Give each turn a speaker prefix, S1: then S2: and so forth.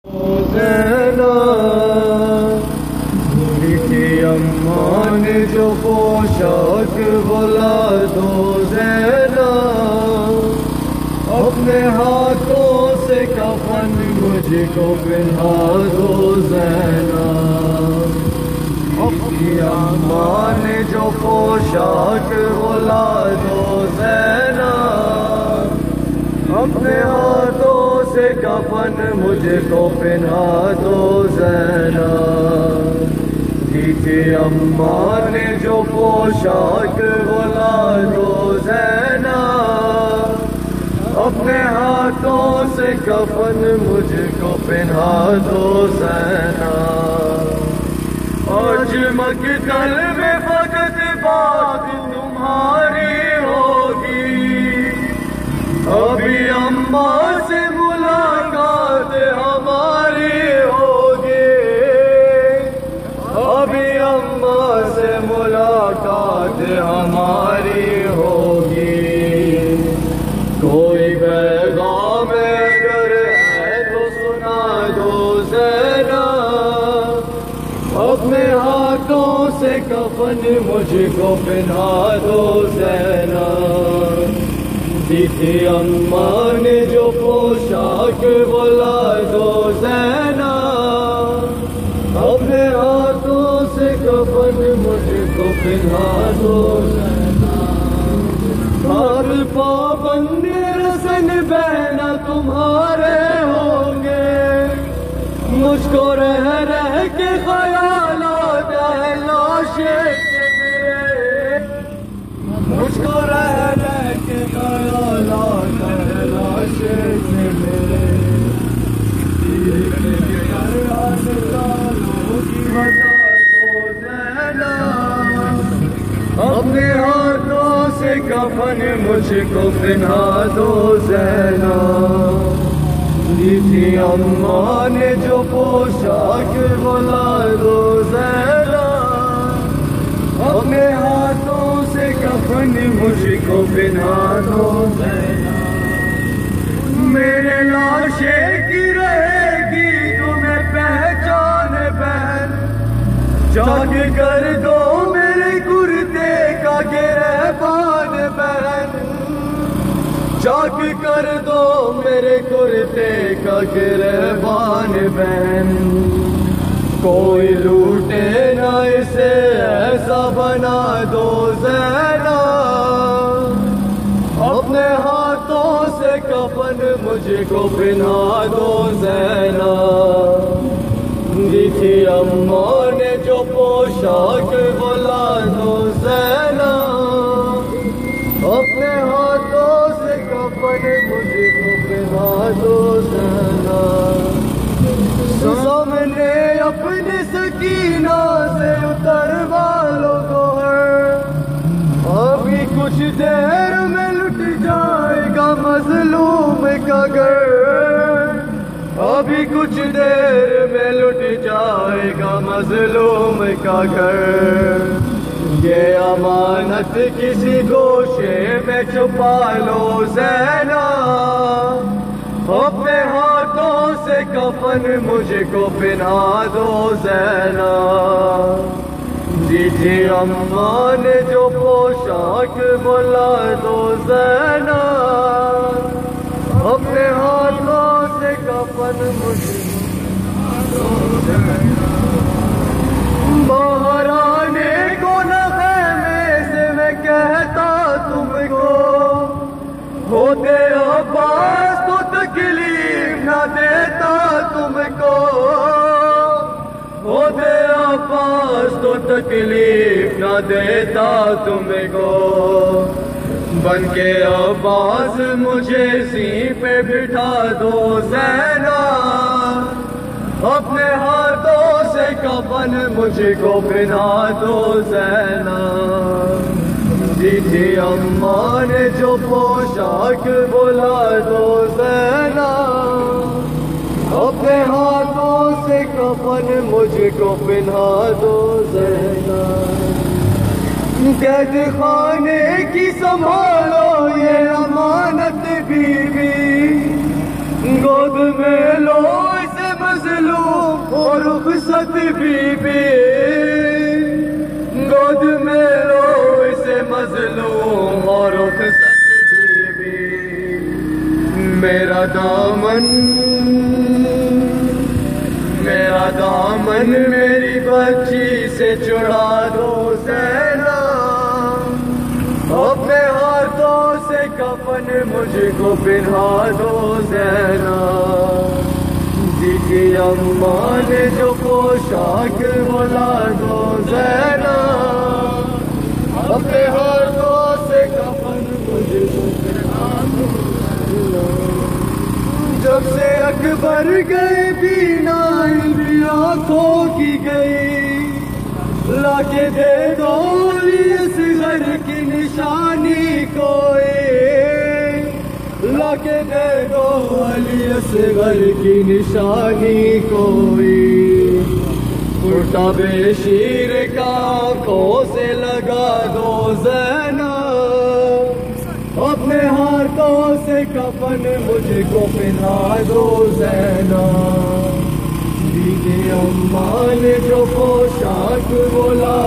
S1: اماں نے جو پوشاک بلا دو زینا، اپنے ہاتھوں سے کفن مجھ کو پہنا دو زینا۔ اماں نے جو پوشاک بلا دو زینا، اپنے ہاتھوں سے کفن مجھ کو پہنا دو زینا۔ اماں نے جو پوشاک بلا دو زینا، اپنے ہاتھوں سے کفن مجھ کو پہنا دو زینا۔ آج مقتل میں فقط بات تمہاری ہوگی، ابھی اماں سے ملاقات ہماری ہوگی، ابھی اماں سے ملاقات ہماری ہوگی۔ کوئی پیغام اگر ہے تو سنا دو زینا، اپنے ہاتھوں سے کفن مجھ کو پہنا دو زینا۔ اماں نے جو پوشاک بلا دو زینا، اپنے ہاتھوں سے کفن مجھ کو پہنا دو زینا۔ ہر پابند رسن بہنا تمہارے ہوں گے، مجھ کو رہ رہ کے خیالات ہے لاشیں میرے، مجھ کو رہ رہ کے خیالات ہے لاشیں میرے۔ اپنے ہاتھوں سے کفن مجھ کو پہنا دو زینا۔ اماں نے جو پوشاک بلا دو زینا، اپنے ہاتھوں سے کفن مجھ کو پہنا دو زینا۔ میرے لاشیں کی رہے گی تمہیں پہچان بہن، جاگ کر دو میرے کرتے کا گرہبان بہن، جاگ کر دو میرے کرتے کا گرہبان بہن۔ کوئی لوٹے نہ اسے ایسا بنا دو زینا، اپنے ہاتھوں سے کفن مجھ کو پہنا دو زینا۔ اماں نے جو پوشاک بلا دو زینا، اپنے ہاتھوں سے کفن مجھ کو پہنا دو زینا۔ سامنے اپنے سکینہ سے اتروا لو گوہر، ابھی کچھ دیر میں لٹ جائے گا مظلوم کا گھر، ابھی کچھ دیر میں لٹ جائے گا مظلوم کا گھر۔ یہ امانت کسی گوشے میں چھپا لو زینا، اپنے ہاتھوں سے کفن مجھ کو پہنا دو زینا۔ اماں نے جو پوشاک بلا دو زینا، اپنے ہاتھوں سے کفن مجھ کو دو زینا۔ باہر آنے کو نہ خیمے سے میں کہتا تم کو، ہوتے عباس تو تکلیف نہ دیتا تم کو، ہوتے عباس تو تکلیف نہ دیتا تم کو۔ بن کے عباس مجھے سین پہ بٹھا دو زینا، اپنے ہاتھوں سے کفن مجھ کو پہنا دو زینا۔ اماں نے جو پوشاک بلا دو زینا، اپنے ہاتھوں سے کفن مجھ کو پہنا دو زینا۔ قید خانے کی سنبھالو یہ امانت بیوی، گود میں لو اسے رخصت بی بی گود میں لو اسے مظلوم اور رخصت بی بی میرا دامن میری بچی سے چھڑا دو زینب اپنے ہاتھوں سے کفن مجھ کو پہنا دو زینب جی کی اماں نے جو پوشاک بلا دو زینب اپنے ہاتھوں سے کفن مجھ کو پہنا دو زینب جب سے اکبر گئے بینا بھی آنکھوں کی گئی لا کے دے دو اصغر کی نشانی کوئی لا کے دے دو علی اصغر کی نشانی کوئی اٹھا بے شیر کا آنکھوں سے لگا دو زینب اپنے ہاتھوں سے کفن مجھ کو پہنا دو زینب دیدی اماں نے جو پوشاک بولا